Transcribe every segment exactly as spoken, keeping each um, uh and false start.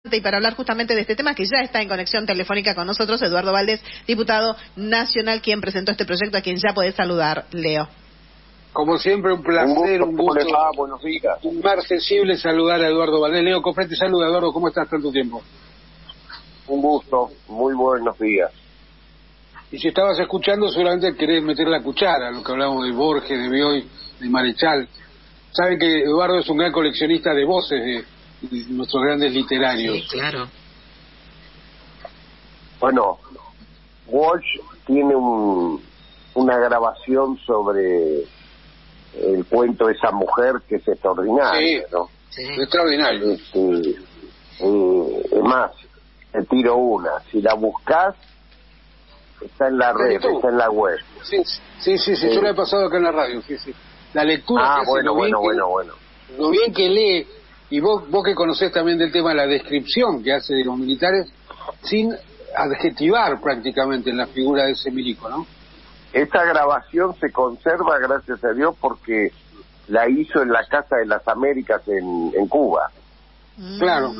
y para hablar justamente de este tema, que ya está en conexión telefónica con nosotros, Eduardo Valdés, diputado nacional, quien presentó este proyecto, a quien ya podés saludar, Leo. Como siempre, un placer, un gusto, un gusto. Buenos días. Un mar sensible saludar a Eduardo Valdés. Leo Cofré te saluda. Eduardo, ¿cómo estás tanto tiempo? Un gusto, muy buenos días. Y si estabas escuchando, seguramente querés meter la cuchara, lo que hablamos de Borges, de Bioy, de Marechal. Saben que Eduardo es un gran coleccionista de voces de, de nuestros grandes literarios. Sí, claro. Bueno, Walsh tiene un, una grabación sobre el cuento de esa mujer que es extraordinario, sí, ¿no? Sí, extraordinario. Este, eh, es más, te tiro una, si la buscás, está en la red, está en la web. Sí, sí, sí, sí, yo la he pasado acá en la radio, sí, sí. La lectura ah, que hace, bueno, lo bien bueno, que, bueno, bueno. Lo bien que lee, y vos, vos que conocés también del tema de la descripción que hace de los militares, sin adjetivar prácticamente en la figura de ese milico, ¿no? Esta grabación se conserva, gracias a Dios, porque la hizo en la Casa de las Américas en, en Cuba. Claro.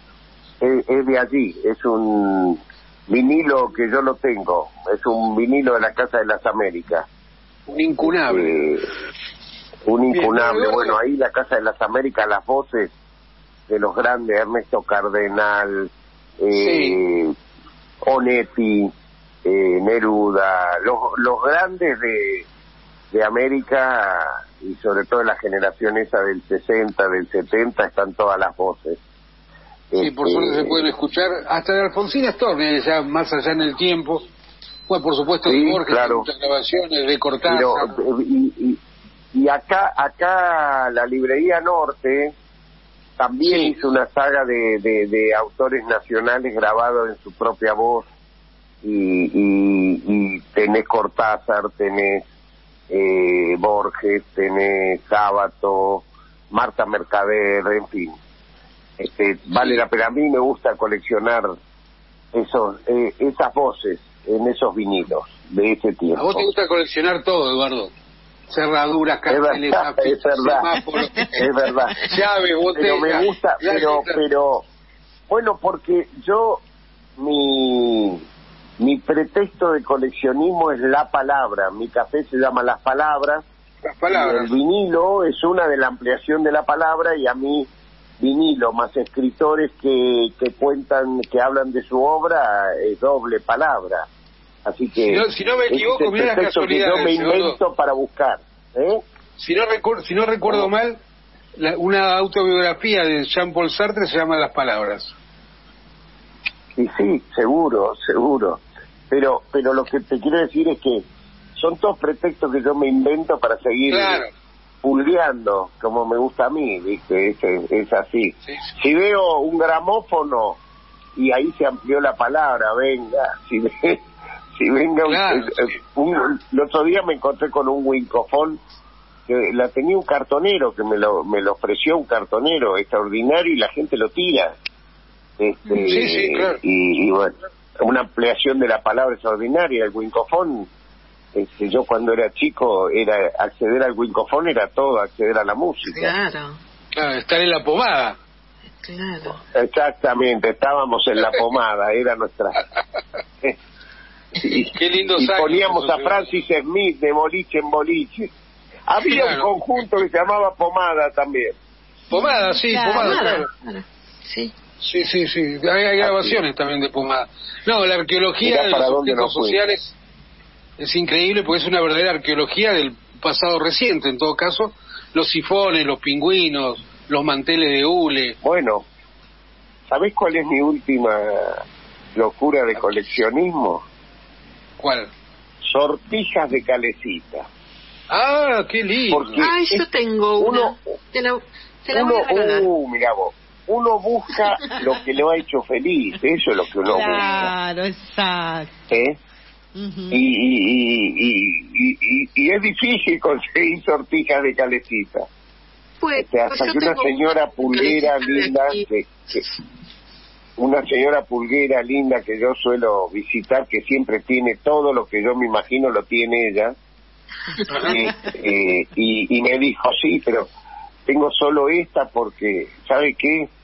Es, es de allí, es un vinilo que yo lo tengo, es un vinilo de la Casa de las Américas. Un incunable. Eh, un incunable. Bien, bueno, ahí la Casa de las Américas, las voces de los grandes, Ernesto Cardenal, eh, sí. Onetti, eh, Neruda, los, los grandes de, de América, y sobre todo la generación esa del sesenta, del setenta, están todas las voces. Sí, este, por suerte se pueden escuchar, hasta de Alfonsina Storni, ya más allá en el tiempo. Bueno, por supuesto, sí, de Borges, claro. muchas grabaciones, de Cortázar. Pero, y, y, y acá, acá la Librería Norte también sí. hizo una saga de, de, de autores nacionales grabados en su propia voz. Y, y, y tenés Cortázar, tenés eh, Borges, tenés Sábato, Marta Mercader, en fin. Este, sí. Vale la pena. A mí me gusta coleccionar esos, eh, esas voces en esos vinilos de ese tiempo. A vos te gusta coleccionar todo, Eduardo. Cerraduras, carteles, es verdad, es verdad. Llaves, botellas. Pero me gusta, pero, pero, bueno, porque yo, mi, mi pretexto de coleccionismo es la palabra. Mi café se llama Las Palabras. Las Palabras. El vinilo es una de la ampliación de la palabra, y a mí vinilo más escritores que, que cuentan, que hablan de su obra, es doble palabra. Así que si no, si no me equivoco, mira las casualidades, que yo me invento Eduardo. Para buscar. ¿eh? Si no recuerdo, si no recuerdo ¿Cómo? mal, la, una autobiografía de Jean-Paul Sartre se llama Las Palabras. Y sí, seguro, seguro. Pero, pero lo que te quiero decir es que son todos pretextos que yo me invento para seguir claro. pulgueando, como me gusta a mí, ¿viste? Es, es así. Sí, sí. Si veo un gramófono y ahí se amplió la palabra, venga, si ve, si venga claro, un, sí. un, el otro día me encontré con un wincofón que la tenía un cartonero, que me lo me lo ofreció un cartonero extraordinario, y la gente lo tira. Este, sí, sí, claro. y, y bueno, una ampliación de la palabra extraordinaria. El wincofón, este, yo cuando era chico, era acceder al wincofón era todo, acceder a la música. Claro. Claro, estar en la pomada. Claro. Exactamente, estábamos en la pomada, era nuestra... y, Qué lindos y años, poníamos a Francis Smith de boliche en boliche. Había claro. un conjunto que se llamaba Pomada también. Pomada, sí, claro, Pomada, claro. claro. Sí. Sí, sí, sí, hay, hay grabaciones también de Pomada. No, la arqueología de los objetos sociales es increíble, porque es una verdadera arqueología del pasado reciente, en todo caso. Los sifones, los pingüinos, los manteles de hule. Bueno, ¿sabés cuál es mi última locura de coleccionismo? ¿Cuál? Sortijas de calecita. Ah, qué lindo. Porque ah, yo tengo una. Uno, te la, te la uno, voy a regalar. Uh, mira vos. Uno busca lo que lo ha hecho feliz, eso es lo que uno claro, busca. Claro, exacto. ¿Eh? Uh-huh. y, y, y, y, y, y es difícil conseguir sortijas de calecita. Pues, este, hasta pues que una señora pulguera linda, que, que, una señora pulguera linda que yo suelo visitar, que siempre tiene todo lo que yo me imagino lo tiene ella, eh, eh, y, y me dijo, sí, pero tengo solo esta porque, ¿sabe qué?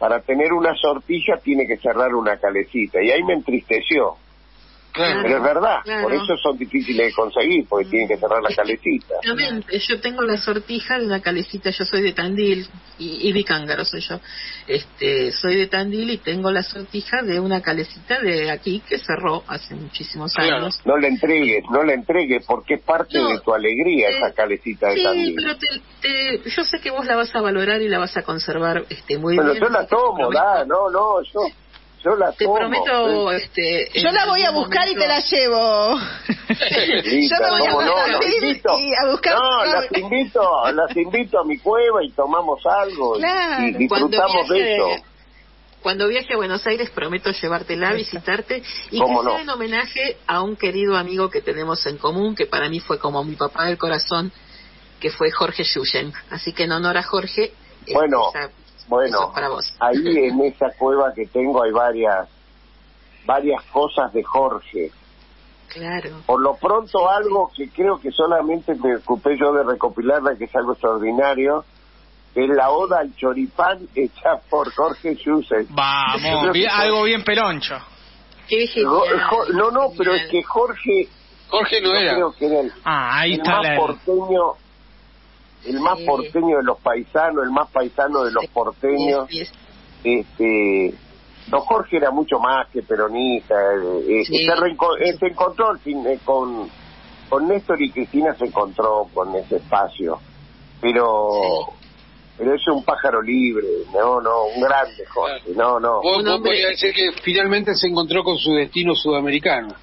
para tener una sortija tiene que cerrar una calecita, y ahí me entristeció. Claro, pero es verdad, claro. Por eso son difíciles de conseguir, porque mm. tienen que cerrar la calecita. Exactamente, yo tengo la sortija de una calecita, yo soy de Tandil, y, y Vicángaro soy yo, este, soy de Tandil y tengo la sortija de una calecita de aquí que cerró hace muchísimos años. No la entregues, no la entregues, porque es parte no, de tu alegría eh, esa calecita de sí, Tandil. Sí, pero te, te, yo sé que vos la vas a valorar y la vas a conservar este, muy bueno, bien. Bueno, yo la tomo, da, no, no, yo... Yo la te tomo, prometo, ¿sí? este... Yo la voy a buscar momento... y te la llevo. Lita, yo me voy a no, no, y a buscar... No, las invito, las invito a mi cueva y tomamos algo claro. y disfrutamos de eso. Cuando viaje a Buenos Aires prometo llevártela a visitarte y que no? sea en homenaje a un querido amigo que tenemos en común, que para mí fue como mi papá del corazón, que fue Jorge Yuyen. Así que en honor a Jorge... Bueno... Esa, Bueno, ahí en esa cueva que tengo hay varias varias cosas de Jorge. Claro. Por lo pronto algo que creo que solamente me ocupé yo de recopilarla, que es algo extraordinario, es la oda al choripán hecha por Jorge Yusen. Vamos, bien, que... algo bien peloncho. Qué genial, no, no, pero es que Jorge... Jorge no era. Creo que era el, ah, ahí el está más la... porteño... el más sí. porteño de los paisanos, el más paisano de los porteños. Sí, sí. Este, don Jorge era mucho más que peronista. Eh, sí. se, reenco- eh, se encontró al fin, eh, con con Néstor y Cristina, se encontró con ese espacio, pero sí. pero es un pájaro libre, no, no, un grande Jorge, no, no. Vos, vos podrías decir que finalmente se encontró con su destino sudamericano.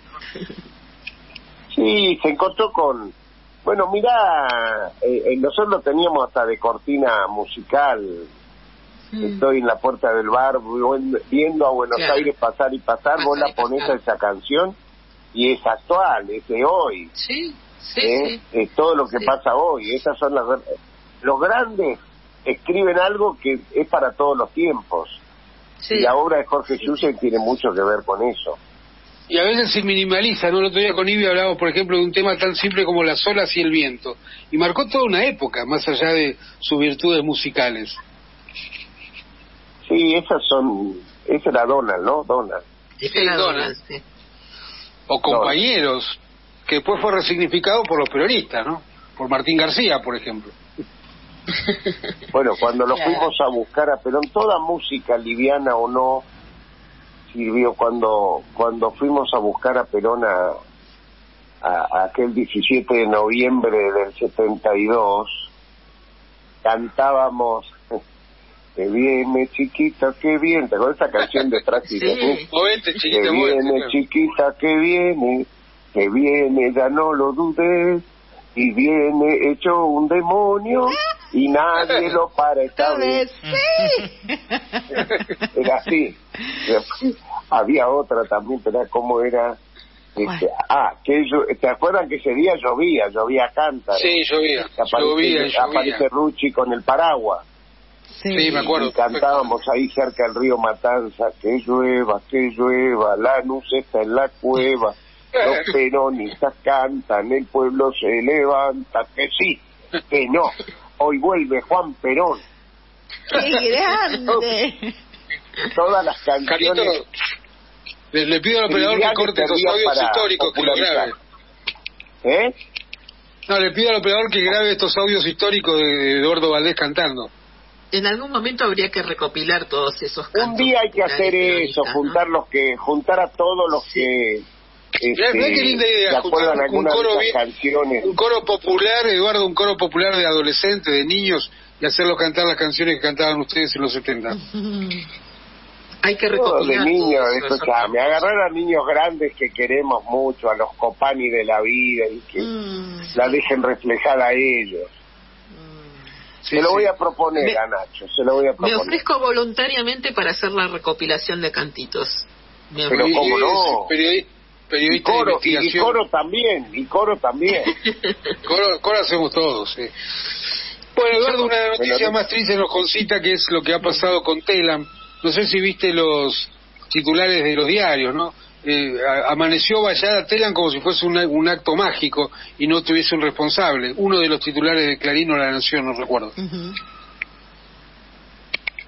Sí, se encontró con... Bueno, mirá, eh, nosotros teníamos hasta de cortina musical. Mm. Estoy en la puerta del bar viendo a Buenos claro. Aires pasar y pasar, pasar vos la ponés a esa canción y es actual, es de hoy. Sí, sí, ¿eh? sí. Es todo lo que sí. pasa hoy. Esas son las... Los grandes escriben algo que es para todos los tiempos. Sí. Y la obra de Jorge sí. Yusen tiene mucho que ver con eso. Y a veces se minimaliza, ¿no? El otro día con Ivy hablábamos, por ejemplo, de un tema tan simple como las olas y el viento. Y marcó toda una época, más allá de sus virtudes musicales. Sí, esas son... Esa era Donald, ¿no? Donald. Sí, Donald. Sí. O Compañeros, Donald. Que después fue resignificado por los peronistas, ¿no? Por Martín García, por ejemplo. Bueno, cuando lo claro. fuimos a buscar a Perón, toda música, liviana o no, sirvió. Cuando cuando fuimos a buscar a Perón a, a, a aquel diecisiete de noviembre del setenta y dos, cantábamos que viene chiquita, que viene, ¿te acuerdas esa canción de Tracy? Sí. Movete, chiquita, que viene movete, chiquita, que viene, que viene, ya no lo dudes, y viene hecho un demonio y nadie lo para esta vez. Sí. Era así. Había otra también, pero ¿cómo era? Este, ah, que yo, ¿te acuerdan que ese día llovía? Llovía cántaro. Sí, llovía. Aparece, llovía, llovía. Aparece Rucci con el paraguas. Sí, sí, me acuerdo. Y cantábamos ahí cerca del río Matanza, que llueva, que llueva, la luz está en la cueva. Los peronistas cantan, el pueblo se levanta, que sí, que no. Hoy vuelve Juan Perón. ¡Qué grande! Todas las canciones. Carito, le, le pido al operador que corte estos audios históricos, que lo grabe. ¿Eh? No, le pido al operador que grabe estos audios históricos de Eduardo Valdés cantando. En algún momento habría que recopilar todos esos cantos. Un día hay que hacer eso, ¿no? juntar los que, juntar a todos los sí. que... Este, Mirá qué linda idea, juntar un, un coro bien, canciones. un coro popular, Eduardo, un coro popular de adolescentes, de niños, y hacerlos cantar las canciones que cantaban ustedes en los setenta. Hay que recopilar no, de niños, escuchame, agarrar a niños grandes que queremos mucho, a los Copani de la vida, y que mm, la dejen reflejada a ellos. Sí, se lo sí. voy a proponer me, a Nacho, se lo voy a proponer. Me ofrezco voluntariamente para hacer la recopilación de cantitos. Me Pero ofrezco. cómo no. Periodista, periodista y, coro, de investigación. Y, y coro también, y coro también. coro, coro hacemos todos, sí. Bueno, Eduardo, una noticia Pero, más triste nos concita, que es lo que ha pasado con Telam. No sé si viste los titulares de los diarios, ¿no? Eh, amaneció vallada Telam como si fuese un, un acto mágico y no tuviese un responsable. Uno de los titulares de Clarín o La Nación, no recuerdo. Uh-huh.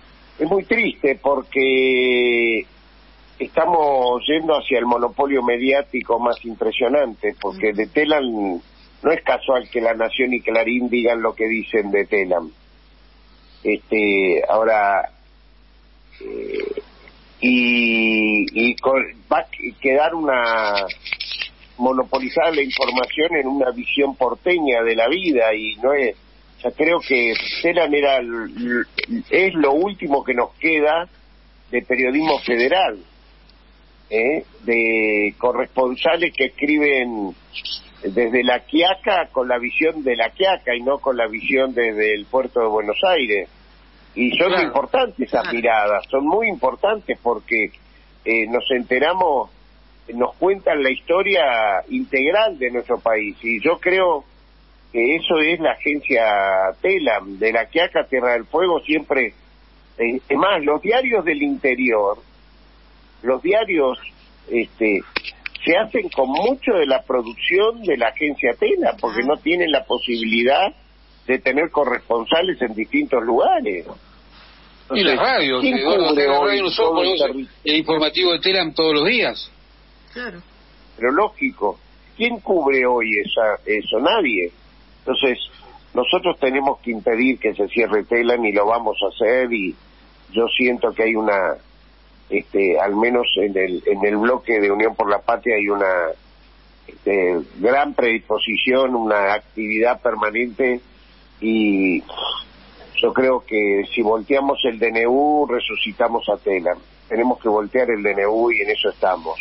es muy triste porque estamos yendo hacia el monopolio mediático más impresionante, porque de Telam no es casual que La Nación y Clarín digan lo que dicen de Telam. Este, ahora, eh, y, y con, va a quedar una monopolizada la información en una visión porteña de la vida, y no es, o sea, creo que Telam era, es lo último que nos queda de periodismo federal, ¿eh? De corresponsales que escriben desde La Quiaca con la visión de La Quiaca y no con la visión desde el puerto de Buenos Aires. Y son claro. importantes esas claro. miradas, son muy importantes porque eh, nos enteramos, nos cuentan la historia integral de nuestro país, y yo creo que eso es la agencia Telam, de La Quiaca, Tierra del Fuego, siempre. Eh, es más, los diarios del interior, los diarios este se hacen con mucho de la producción de la agencia Telam, porque ah. no tienen la posibilidad de tener corresponsales en distintos lugares. Entonces, y las radios, Eduardo, la radio nosotros ponemos el informativo de Telam todos los días. Claro. Pero lógico, ¿quién cubre hoy esa eso? Nadie. Entonces, nosotros tenemos que impedir que se cierre Telam, y lo vamos a hacer, y yo siento que hay una, este, al menos en el en el bloque de Unión por la Patria hay una este, gran predisposición, una actividad permanente, y yo creo que si volteamos el D N U, resucitamos a Telam. Tenemos que voltear el D N U y en eso estamos.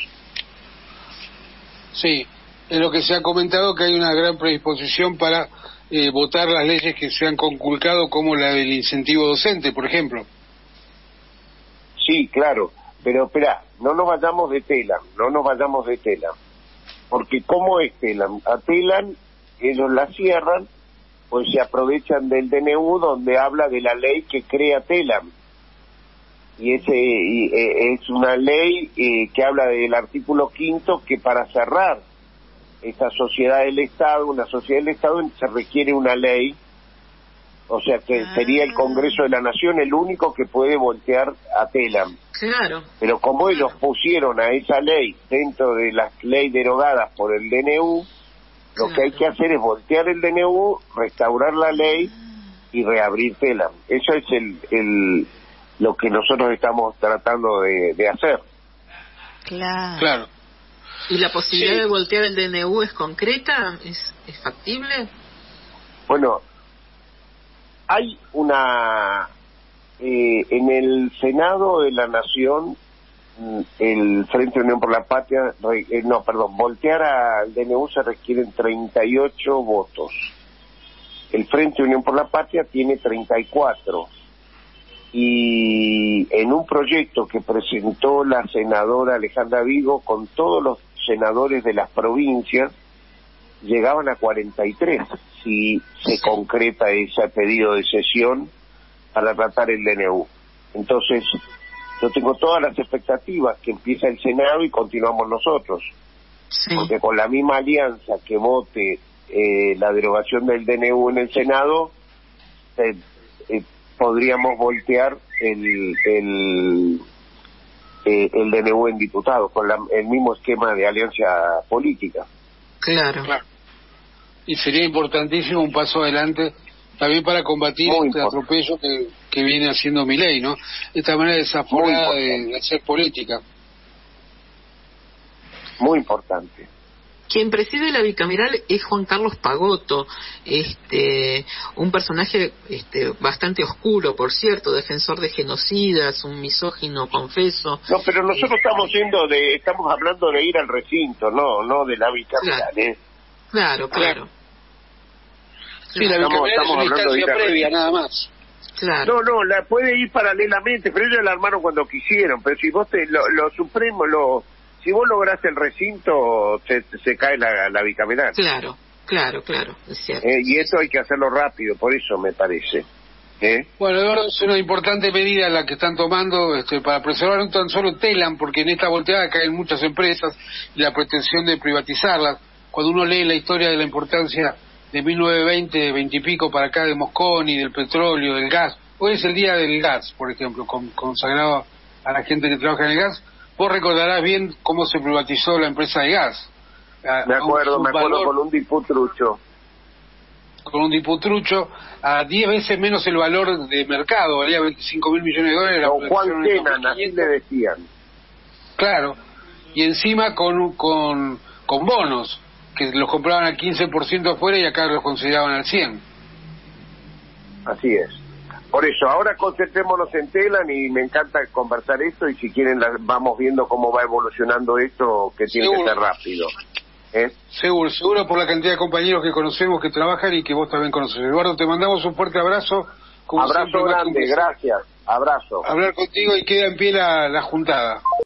Sí, es lo que se ha comentado, que hay una gran predisposición para eh, votar las leyes que se han conculcado, como la del incentivo docente, por ejemplo. Sí, claro, pero espera, no nos vayamos de Telam, no nos vayamos de Telam, porque ¿cómo es Telam? A Telam ellos la cierran, pues se aprovechan del D N U donde habla de la ley que crea Telam, y ese y, eh, es una ley eh, que habla del artículo quinto, que para cerrar esta sociedad del Estado, una sociedad del Estado, se requiere una ley, o sea que ah. sería el Congreso de la Nación el único que puede voltear a Telam. Claro. Pero como claro. ellos pusieron a esa ley dentro de las leyes derogadas por el D N U, lo claro. que hay que hacer es voltear el D N U, restaurar la ley y reabrir Telam. Eso es el, el lo que nosotros estamos tratando de, de hacer. Claro. Claro. ¿Y la posibilidad sí. de voltear el D N U es concreta? ¿Es, es factible? Bueno, hay una... Eh, en el Senado de la Nación, el Frente Unión por la Patria, eh, no, perdón, voltear al D N U se requieren treinta y ocho votos. El Frente Unión por la Patria tiene treinta y cuatro. Y en un proyecto que presentó la senadora Alejandra Vigo con todos los senadores de las provincias, llegaban a cuarenta y tres si se concreta ese pedido de sesión para tratar el D N U. Entonces, yo tengo todas las expectativas que empieza el Senado y continuamos nosotros. Sí. Porque con la misma alianza que vote eh, la derogación del D N U en el Senado, eh, eh, podríamos voltear el el, eh, el D N U en diputados, con la, el mismo esquema de alianza política. Claro. claro. Y sería importantísimo un paso adelante también para combatir Muy este importante. atropello que, que viene haciendo Milei, ¿no? Esta manera desaforada de, de hacer política. Muy importante. Quien preside la bicameral es Juan Carlos Pagotto, este, un personaje este, bastante oscuro, por cierto, defensor de genocidas, un misógino confeso. No, pero nosotros estamos yendo de, estamos hablando de ir al recinto, no, no de la bicameral, claro. ¿eh? Claro, claro. Sí, la estamos, bicameral estamos es una hablando instancia de previa, nada más. Claro. No, no, la puede ir paralelamente, pero ellos la armaron cuando quisieron, pero si vos te, lo, lo supremo, lo... Si vos lográs el recinto, se, se cae la, la bicameral. Claro, claro, claro, es cierto. Eh, y eso hay que hacerlo rápido, por eso me parece. ¿Eh? Bueno, Eduardo, es una importante medida la que están tomando este, para preservar no tan solo Telam, porque en esta volteada caen muchas empresas y la pretensión de privatizarlas. Cuando uno lee la historia de la importancia de mil novecientos veinte, veinte y pico para acá de Mosconi, del petróleo, del gas, hoy es el día del gas, por ejemplo, con, consagrado a la gente que trabaja en el gas. Vos recordarás bien cómo se privatizó la empresa de gas. A, me acuerdo, me acuerdo valor, con un diputrucho. Con un diputrucho a diez veces menos el valor de mercado, valía veinticinco mil millones de dólares. Don Juan Kenan, así le decían. Claro, y encima con, con, con bonos, que los compraban al quince por ciento afuera y acá los consideraban al cien por ciento. Así es. Por eso, ahora concentrémonos en Telam y me encanta conversar esto y si quieren la, vamos viendo cómo va evolucionando esto, que tiene seguro. que ser rápido. ¿Eh? Seguro, seguro por la cantidad de compañeros que conocemos que trabajan y que vos también conoces. Eduardo, te mandamos un fuerte abrazo. Como abrazo grande, gracias. Abrazo. Hablar contigo y queda en pie la, la juntada.